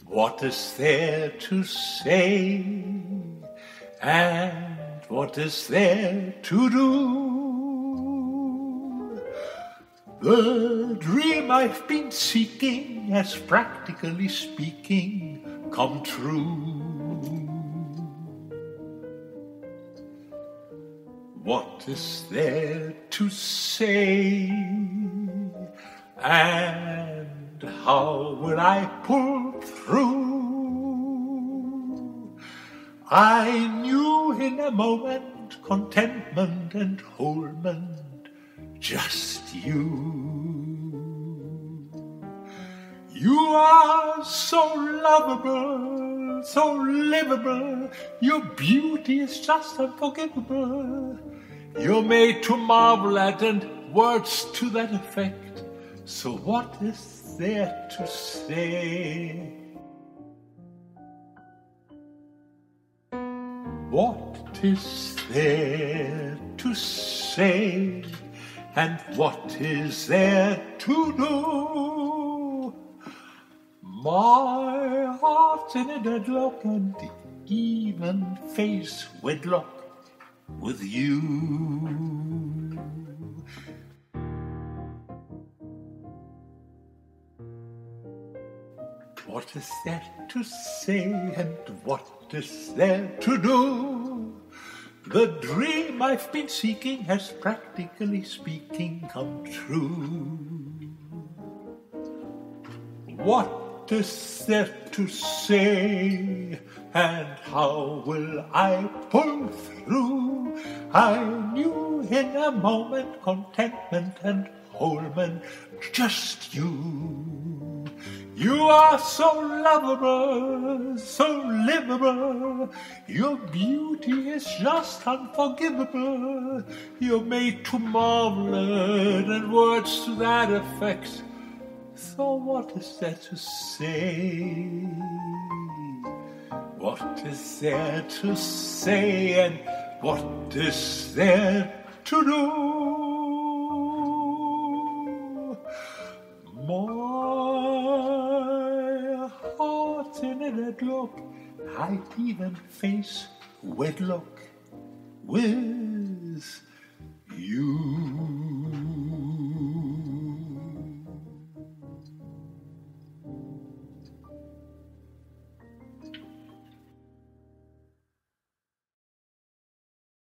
What is there to say, and what is there to do? The dream I've been seeking has, practically speaking, come true. What is there to say, and how will I pull through? I knew in a moment contentment and wholement, just you. You are so lovable, so livable, your beauty is just unforgivable. You're made to marvel at, and words to that effect. So what is there to say? What is there to say, and what is there to do? My heart's in a deadlock, and even face wedlock with you. What is there to say, and what is there to do? The dream I've been seeking has, practically speaking, come true. What is there to say, and how will I pull through? I knew in a moment contentment and wholement, just you. You are so lovable, so livable, your beauty is just unforgivable. You're made to marvel at, and words to that effect. So what is there to say? What is there to say, and what is there to do? My heart's in a deadlock, I'd even face wedlock with you.